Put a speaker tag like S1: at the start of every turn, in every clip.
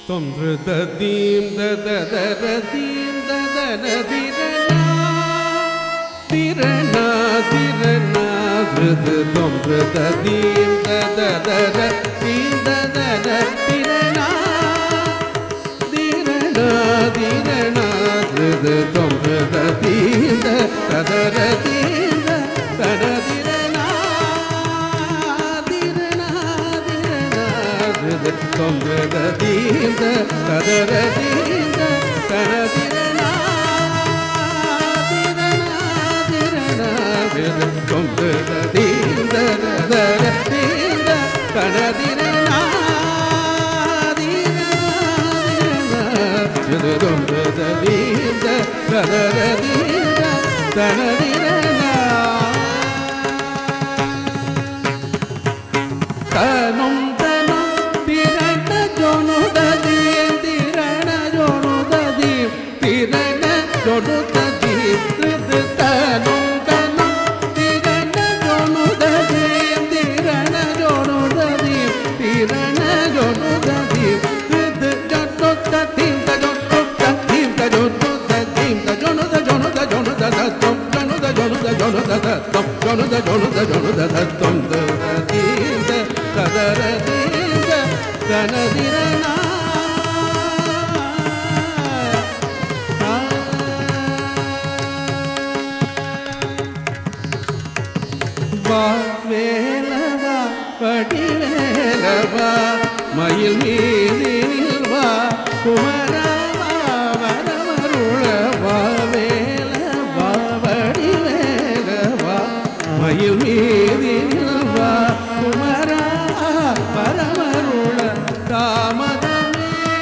S1: Tom da dim da da da da dim da da da dirana dirana dirana da tom da dim da da da da dim da da da dirana dirana dirana da tom da dim da da da da dim da da da dirana dirana dirana da tom da dim da da da da dim da da da dirana dirana dirana tom da dim da da da da dim da da da dirana dirana dirana tom da dim da da da da dim da da da dirana tanum tanum dirana jonu da dim dirana jonu da dim dirana jonu da dim tanum tanum dirana jonu da dim dirana jonu da dim dirana jonu da dim jonu da dim da jonu da dim da jonu da dim da jonu da jonu da jonu da da tom jonu da jonu da jonu da da tom jonu da jonu da jonu da da tom da dim da da da dim da da na dirana va velava padilava mayil meedil va kumarava varamarula va velava padilava mayil meedil va kumarava varamarula damadame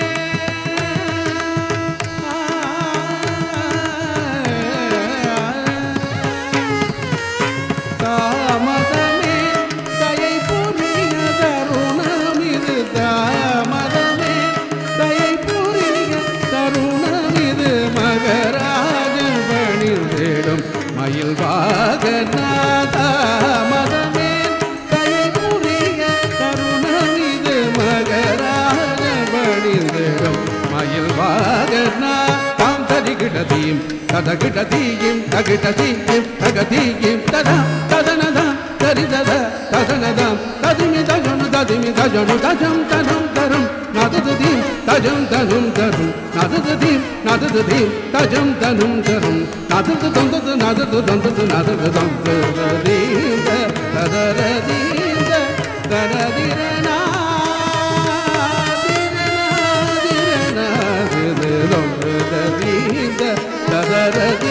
S1: தாமதமே தயை புரிய தருணமிது தாமதமே தயை புரிய தருணமிது மகராஜன் பணிந்திடும் மயில் வாகனா தாமதமே தயை புரிய தருணமிது மகராஜன் பணிந்திடும் மயில் வாகனா தாம் தரிகிடதீம் ததகிடதீம் தகிடதீம் தகதீம் ததா ததனதா தரிததா ததனதாம் ததிமி தஜனு ததிமி தஜனு தஜம் தனம் தரம் நதததீம் தஜம் தனும் தரும் நதததீம் நதததீம் தஜம் தனும் தரும் நதது தொந்தது நதது தொந்தது நதது தொந்ததீம் ததரதீம் ததரதிரனா திரனா திரனா திரததீம் ததரதீம்